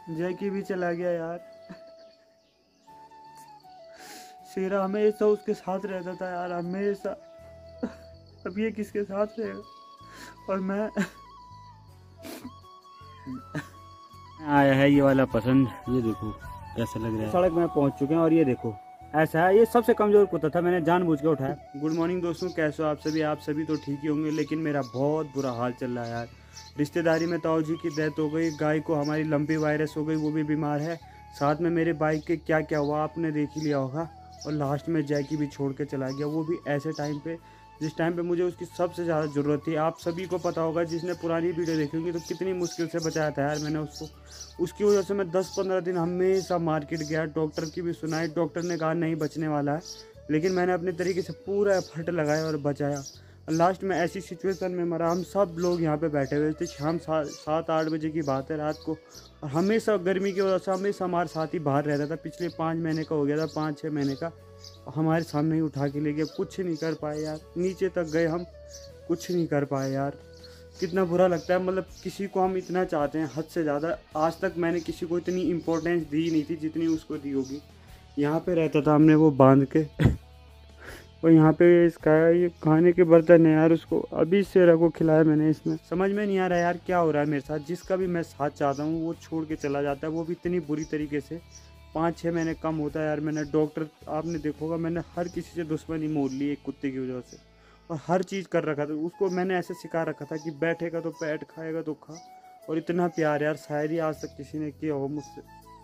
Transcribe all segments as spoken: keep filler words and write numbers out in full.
जैकी भी चला गया यार। शेरा हमेशा उसके साथ रहता था यार, हमेशा। अब ये किसके साथ रहेगा? और मैं आया है ये वाला पसंद। ये देखो कैसा लग रहा है। सड़क में पहुंच चुके हैं और ये देखो ऐसा है। ये सबसे कमजोर कुत्ता था, मैंने जानबूझ के उठाया। गुड मॉर्निंग दोस्तों, कैसे हो आप सभी? आप सभी तो ठीक ही होंगे, लेकिन मेरा बहुत बुरा हाल चल रहा है यार। रिश्तेदारी में ताऊ जी की डेथ हो गई, गाय को हमारी लंपी वायरस हो गई, वो भी बीमार है। साथ में मेरे बाइक के क्या क्या हुआ आपने देख ही लिया होगा। और लास्ट में जैकी भी छोड़ के चला गया, वो भी ऐसे टाइम पे जिस टाइम पे मुझे उसकी सबसे ज़्यादा ज़रूरत थी। आप सभी को पता होगा, जिसने पुरानी वीडियो देखी होगी, तो कितनी मुश्किल से बचाया था यार मैंने उसको। उसकी वजह से मैं दस पंद्रह दिन हमेशा मार्केट गया, डॉक्टर की भी सुनाई, डॉक्टर ने कहा नहीं बचने वाला है, लेकिन मैंने अपने तरीके से पूरा एफर्ट लगाया और बचाया। लास्ट में ऐसी सिचुएशन में मरा। हम सब लोग यहाँ पे बैठे हुए थे, शाम सात आठ बजे की बात है रात को। और हमेशा गर्मी की वजह से हमेशा हमारे साथ ही बाहर रहता था। पिछले पाँच महीने का हो गया था, पाँच छः महीने का। हमारे सामने ही उठा के ले गया, कुछ नहीं कर पाए यार। नीचे तक गए हम, कुछ नहीं कर पाए यार। कितना बुरा लगता है, मतलब किसी को हम इतना चाहते हैं हद से ज़्यादा। आज तक मैंने किसी को इतनी इम्पोर्टेंस दी नहीं थी जितनी उसको दी होगी। यहाँ पे रहता था हमने वो बांध के और यहाँ पे इसका ये खाने के बर्तन है यार, उसको अभी शेरा को खिलाया मैंने। इसमें समझ में नहीं आ रहा यार क्या हो रहा है मेरे साथ। जिसका भी मैं साथ चाहता हूँ वो छोड़ के चला जाता है, वो भी इतनी बुरी तरीके से। पाँच छः महीने कम होता है यार। मैंने डॉक्टर, आपने देखोगा, मैंने हर किसी से दुश्मनी मोड़ ली एक कुत्ते की वजह से। और हर चीज़ कर रखा था उसको, मैंने ऐसे सिखा रखा था कि बैठेगा तो बैठ, खाएगा तो खा। और इतना प्यार यार शायद ही आज तक किसी ने किया हो मुझसे।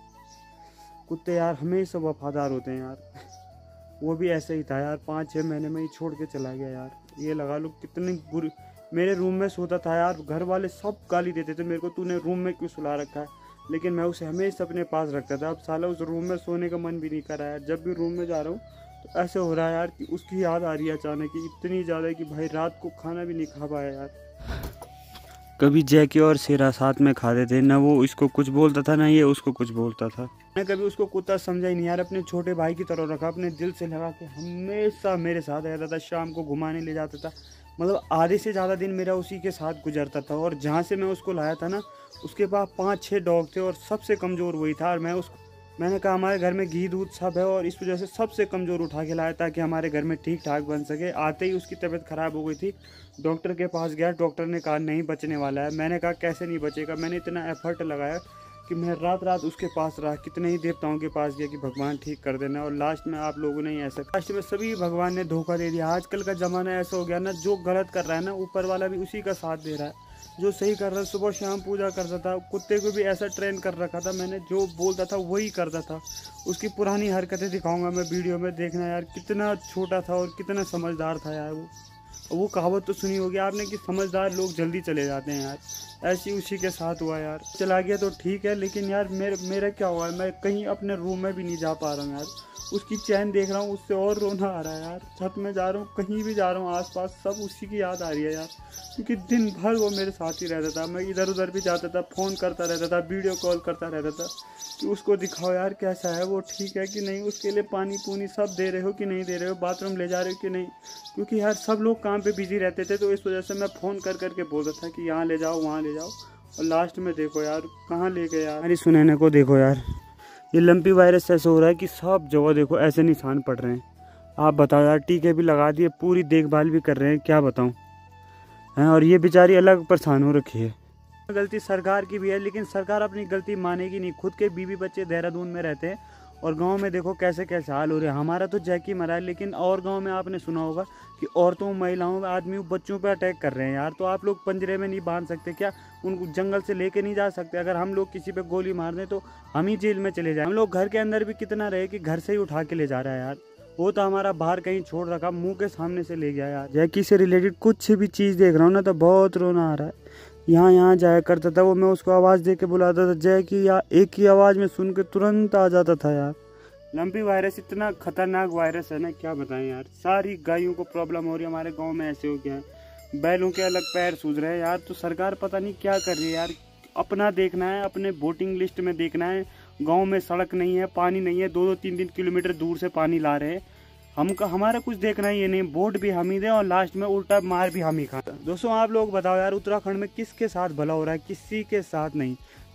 कुत्ते यार हमेशा वफादार होते हैं यार। वो भी ऐसे ही था यार, पाँच छः महीने में ही छोड़ के चला गया यार। ये लगा लो कितनी बुरी। मेरे रूम में सोता था यार, घर वाले सब गाली देते थे मेरे को, तूने रूम में क्यों सुला रखा है, लेकिन मैं उसे हमेशा अपने पास रखता था। अब साला उस रूम में सोने का मन भी नहीं कर रहा है। जब भी रूम में जा रहा हूँ तो ऐसे हो रहा है यार कि उसकी याद आ रही है अचानक ही, इतनी ज़्यादा कि भाई रात को खाना भी नहीं खा पाया यार। कभी जैकी और शेरा साथ में खाते थे, ना वो इसको कुछ बोलता था ना ये उसको कुछ बोलता था। मैं कभी उसको कुत्ता समझा ही नहीं यार, अपने छोटे भाई की तरह रखा, अपने दिल से लगा के हमेशा मेरे साथ रहता था। शाम को घुमाने ले जाता था, मतलब आधे से ज़्यादा दिन मेरा उसी के साथ गुजरता था। और जहाँ से मैं उसको लाया था ना, उसके पास पाँच छः डॉग थे और सबसे कमज़ोर वही था। और मैं उसको मैंने कहा हमारे घर में घी दूध सब है, और इस वजह से सबसे कमज़ोर उठा के लाया ताकि हमारे घर में ठीक ठाक बन सके। आते ही उसकी तबीयत ख़राब हो गई थी, डॉक्टर के पास गया, डॉक्टर ने कहा नहीं बचने वाला है। मैंने कहा कैसे नहीं बचेगा। मैंने इतना एफर्ट लगाया कि मैं रात रात उसके पास रहा, कितने ही देवताओं के पास गया कि भगवान ठीक कर देना। और लास्ट में आप लोगों ने ही ऐसा, लास्ट में सभी भगवान ने धोखा दे दिया। आजकल का ज़माना ऐसा हो गया ना, जो गलत कर रहा है ना ऊपर वाला भी उसी का साथ दे रहा है, जो सही कर रहा है सुबह शाम पूजा करता था। कुत्ते को भी ऐसा ट्रेन कर रखा था मैंने, जो बोलता था वही करता था। उसकी पुरानी हरकतें दिखाऊंगा मैं वीडियो में, देखना यार कितना छोटा था और कितना समझदार था यार वो। वो कहावत तो सुनी होगी आपने कि समझदार लोग जल्दी चले जाते हैं यार, ऐसी उसी के साथ हुआ यार। चला गया तो ठीक है, लेकिन यार मेरे मेरा क्या हुआ है, मैं कहीं अपने रूम में भी नहीं जा पा रहा हूँ यार। उसकी चैन देख रहा हूँ, उससे और रोना आ रहा है यार। छत में जा रहा हूँ, कहीं भी जा रहा हूँ, आसपास सब उसी की याद आ रही है यार। क्योंकि दिन भर वो मेरे साथ ही रहता था। मैं इधर उधर भी जाता था, फ़ोन करता रहता था, वीडियो कॉल करता रहता था कि उसको दिखाओ यार कैसा है, वो ठीक है कि नहीं, उसके लिए पानी पूनी सब दे रहे हो कि नहीं दे रहे हो, बाथरूम ले जा रहे हो कि नहीं। क्योंकि यार सब लोग काम पे बिजी रहते थे, तो इस वजह से मैं फ़ोन कर करके बोलता था कि यहाँ ले जाओ वहाँ ले जाओ। और लास्ट में देखो यार कहाँ ले गए यार। अरे सुनैना को देखो यार, ये लंपी वायरस ऐसे हो रहा है कि सब जगह देखो ऐसे निशान पड़ रहे हैं। आप बताओ यार, टीके भी लगा दिए, पूरी देखभाल भी कर रहे हैं, क्या बताऊं हैं। और ये बेचारी अलग परेशान हो रखी है। गलती सरकार की भी है, लेकिन सरकार अपनी गलती मानेगी नहीं। खुद के बीवी बच्चे देहरादून में रहते हैं और गांव में देखो कैसे कैसे हाल हो रहे हैं। हमारा तो जैकी मरा है, लेकिन और गांव में आपने सुना होगा कि औरतों महिलाओं आदमियों बच्चों पर अटैक कर रहे हैं यार। तो आप लोग पंजरे में नहीं बांध सकते क्या? उनको जंगल से लेके नहीं जा सकते? अगर हम लोग किसी पे गोली मार दें तो हम ही जेल में चले जाए। हम लोग घर के अंदर भी कितना रहे कि घर से ही उठा के ले जा रहा है यार। वो तो हमारा बाहर कहीं छोड़ रखा, मुंह के सामने से ले गया यार। जैकी से रिलेटेड कुछ भी चीज़ देख रहा हूँ ना तो बहुत रोना आ रहा है। यहाँ यहाँ जाया करता था वो, मैं उसको आवाज़ दे के बुलाता था जैकी, या एक ही आवाज़ में सुन के तुरंत आ जाता था यार। लंपी वायरस इतना खतरनाक वायरस है ना, क्या बताएं यार। सारी गायों को प्रॉब्लम हो रही है, हमारे गांव में ऐसे हो गया है। बैलों के अलग पैर सूझ रहे हैं यार। तो सरकार पता नहीं क्या कर रही है यार। अपना देखना है, अपने वोटिंग लिस्ट में देखना है। गांव में सड़क नहीं है, पानी नहीं है, दो दो तीन तीन किलोमीटर दूर से पानी ला रहे हैं। हम हमारा कुछ देखना ही नहीं, वोट भी हम ही दें और लास्ट में उल्टा मार भी हम ही खाते। दोस्तों आप लोग बताओ यार, उत्तराखंड में किसके साथ भला हो रहा है? किसी के साथ नहीं।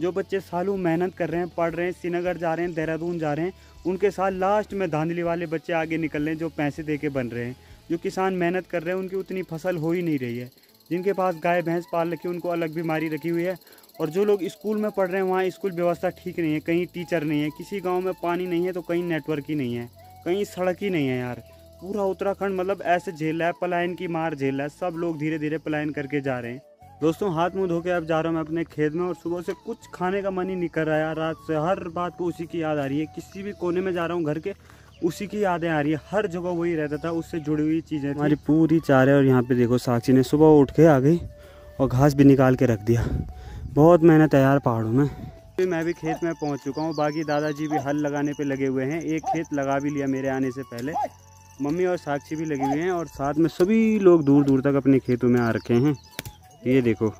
जो बच्चे सालों मेहनत कर रहे हैं, पढ़ रहे हैं, श्रीनगर जा रहे हैं, देहरादून जा रहे हैं, उनके साथ लास्ट में धांधली वाले बच्चे आगे निकल रहे हैं जो पैसे दे के बन रहे हैं। जो किसान मेहनत कर रहे हैं उनकी उतनी फसल हो ही नहीं रही है। जिनके पास गाय भैंस पाल रखी है उनको अलग बीमारी रखी हुई है। और जो लोग स्कूल में पढ़ रहे हैं वहाँ स्कूल व्यवस्था ठीक नहीं है, कहीं टीचर नहीं है, किसी गांव में पानी नहीं है तो कहीं नेटवर्क ही नहीं है, कहीं सड़क ही नहीं है यार। पूरा उत्तराखंड मतलब ऐसे झेल रहा है, पलायन की मार झेल रहा है। सब लोग धीरे धीरे पलायन करके जा रहे हैं। दोस्तों हाथ मुँह धो के अब जा रहा हूँ मैं अपने खेत में और सुबह से कुछ खाने का मन ही नहीं कर रहा है यार। रात से हर बात को उसी की याद आ रही है। किसी भी कोने में जा रहा हूँ घर के, उसी की यादें आ रही है। हर जगह वही रहता था, उससे जुड़ी हुई चीज़ें हमारी पूरी चार है। और यहाँ पे देखो साक्षी ने सुबह उठ के आ गई और घास भी निकाल के रख दिया। बहुत मेहनत है यार पहाड़ों में। अभी मैं भी खेत में पहुँच चुका हूँ। बाकी दादाजी भी हल लगाने पे लगे हुए हैं। एक खेत लगा भी लिया मेरे आने से पहले। मम्मी और साक्षी भी लगी हुई हैं और साथ में सभी लोग दूर दूर तक अपने खेतों में आ रखे हैं। ये देखो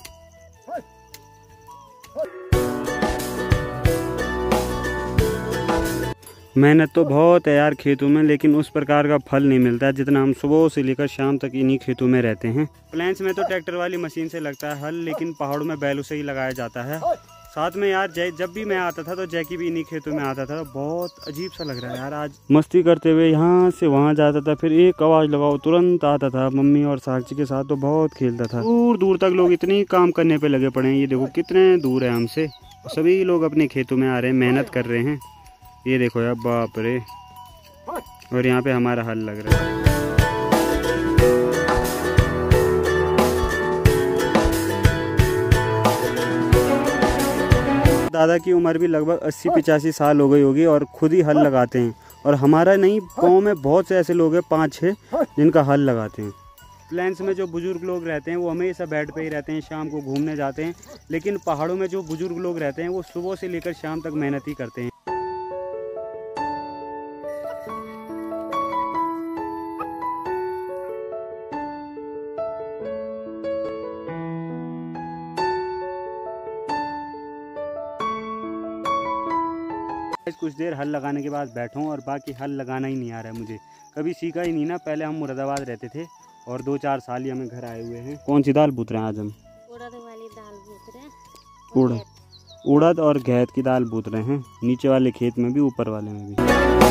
मेहनत तो बहुत है यार खेतों में, लेकिन उस प्रकार का फल नहीं मिलता है जितना हम सुबह से लेकर शाम तक इन्हीं खेतों में रहते हैं। प्लेन्स में तो ट्रैक्टर वाली मशीन से लगता है हल, लेकिन पहाड़ों में बैलों से ही लगाया जाता है। साथ में यार जय जब भी मैं आता था तो जैकी भी इन्हीं खेतों में आता था। बहुत अजीब सा लग रहा है यार। आज मस्ती करते हुए यहाँ से वहाँ जाता था, फिर एक आवाज़ लगाओ तुरंत आता था। मम्मी और साक्षी के साथ तो बहुत खेलता था। दूर दूर तक लोग इतनी काम करने पे लगे पड़े हैं। ये देखो कितने दूर है हमसे। सभी लोग अपने खेतों में आ रहे हैं, मेहनत कर रहे हैं। ये देखो यार बाप रे। और यहाँ पे हमारा हल लग रहा है। दादा की उम्र भी लगभग अस्सी पिचासी साल हो गई होगी और खुद ही हल लगाते हैं। और हमारा नहीं, गाँव में बहुत से ऐसे लोग हैं, पाँच छः, जिनका हल लगाते हैं। प्लेन्स में जो बुजुर्ग लोग रहते हैं वो हमेशा बेड पे ही रहते हैं, शाम को घूमने जाते हैं। लेकिन पहाड़ों में जो बुजुर्ग लोग रहते हैं वो सुबह से लेकर शाम तक मेहनत ही करते हैं। कुछ देर हल लगाने के बाद बैठा हूँ और बाकी हल लगाना ही नहीं आ रहा है मुझे। कभी सीखा ही नहीं ना। पहले हम मुरादाबाद रहते थे और दो चार साल ही हमें घर आए हुए हैं। कौन सी दाल बूत रहे हैं आज हम? उड़द वाली दाल बूत रहे हैं। उड़द उड़द और घेत की दाल बूत रहे हैं, नीचे वाले खेत में भी ऊपर वाले में भी।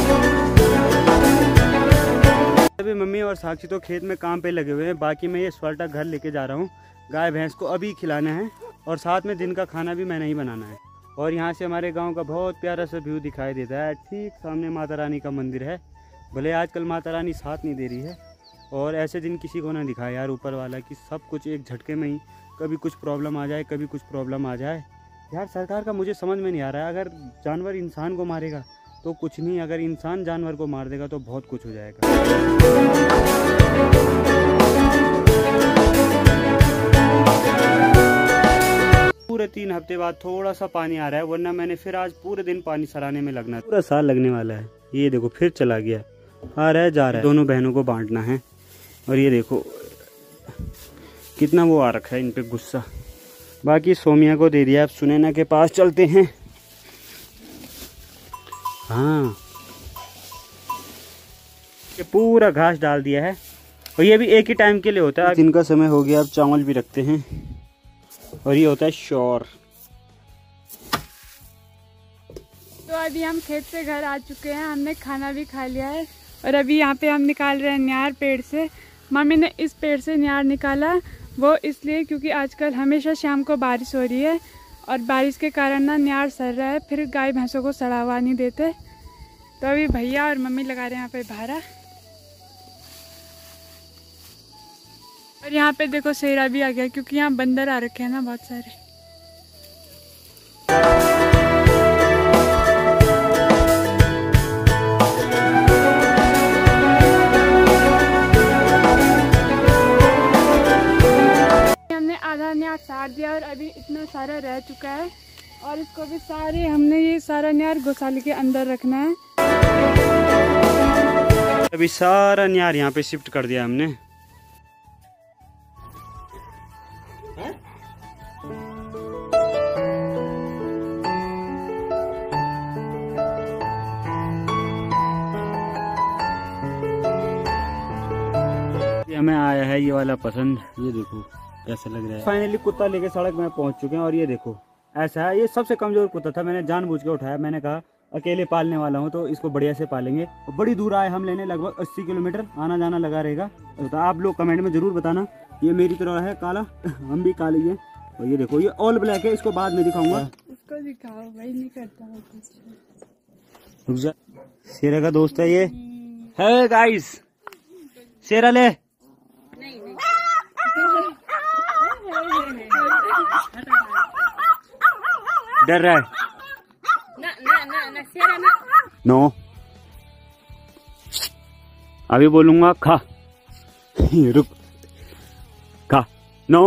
अभी मम्मी और साक्षी तो खेत में काम पे लगे हुए हैं। बाकी मैं ये स्वेटर घर लेके जा रहा हूँ। गाय भैंस को अभी खिलाना है और साथ में दिन का खाना भी मैंने ही बनाना है। और यहाँ से हमारे गांव का बहुत प्यारा सा व्यू दिखाई देता है। ठीक सामने माता रानी का मंदिर है। भले आजकल माता रानी साथ नहीं दे रही है और ऐसे दिन किसी को ना दिखाए यार ऊपर वाला, कि सब कुछ एक झटके में ही कभी कुछ प्रॉब्लम आ जाए, कभी कुछ प्रॉब्लम आ जाए। यार सरकार का मुझे समझ में नहीं आ रहा है। अगर जानवर इंसान को मारेगा तो कुछ नहीं, अगर इंसान जानवर को मार देगा तो बहुत कुछ हो जाएगा। पूरे तीन हफ्ते बाद थोड़ा सा पानी आ रहा है, वरना मैंने फिर आज पूरे दिन पानी सराने में लगना है। पूरा साल लगने वाला है। ये देखो फिर चला गया, आ रहा है जा रहा है। दोनों बहनों को बांटना है। और ये देखो कितना वो आ रखा है इन पे गुस्सा। बाकी सोमिया को दे दिया। अब सुनैना के पास चलते हैं। हाँ ये पूरा घास डाल दिया है और ये भी एक ही टाइम के लिए होता है। दिन का समय हो गया, अब चावल भी रखते हैं। और ये होता है शोर। तो अभी हम खेत से घर आ चुके हैं। हमने खाना भी खा लिया है और अभी यहाँ पे हम निकाल रहे हैं न्यार पेड़ से। मम्मी ने इस पेड़ से न्यार निकाला, वो इसलिए क्योंकि आजकल हमेशा शाम को बारिश हो रही है और बारिश के कारण ना न्यार सड़ रहा है, फिर गाय भैंसों को सड़ा हुआ नहीं देते। तो अभी भैया और मम्मी लगा रहे हैं यहाँ पे भारा। और यहाँ पे देखो शेरा भी आ गया क्योंकि यहाँ बंदर आ रखे हैं ना बहुत सारे। हमने आधा न्यार साड़ दिया और अभी इतना सारा रह चुका है और इसको भी सारे हमने ये सारा न्यार गौशाले के अंदर रखना है। अभी सारा न्यार यहाँ पे शिफ्ट कर दिया हमने। हमें आया है ये वाला पसंद। ये देखो कैसा लग रहा है। फाइनली कुत्ता लेके सड़क में पहुंच चुके हैं और ये देखो ऐसा है, ये सबसे कमजोर कुत्ता था, मैंने जानबूझ के उठाया। मैंने कहा अकेले पालने वाला हूँ तो इसको बढ़िया से पालेंगे। और बड़ी दूर आए हम लेने, लगभग अस्सी किलोमीटर आना जाना लगा रहेगा। तो आप लोग कमेंट में जरूर बताना। ये मेरी तरह है काला, हम भी काले हैं। और ये देखो ये ऑल ब्लैक है, इसको बाद में दिखाऊंगा। इसको दिखाओ भाई, नहीं करता है कुछ। रुक जा, शेरा का दोस्त है ये। है गाइस, शेरा ले। नहीं नहीं डर रहा है ना ना ना ना शेरा ना। नो, अभी बोलूंगा खा। रुक, खा। No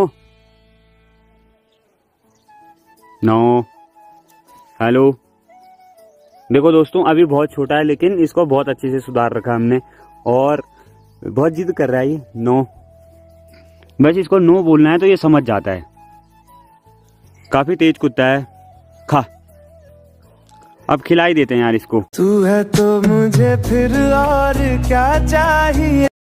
no. हेलो। देखो दोस्तों, अभी बहुत छोटा है लेकिन इसको बहुत अच्छे से सुधार रखा हमने, और बहुत जिद कर रहा है ये। नो, बस इसको नो बोलना है तो ये समझ जाता है। काफी तेज कुत्ता है। खा, अब खिला ही देते हैं यार इसको। तू है तो मुझे फिर और क्या चाहिए।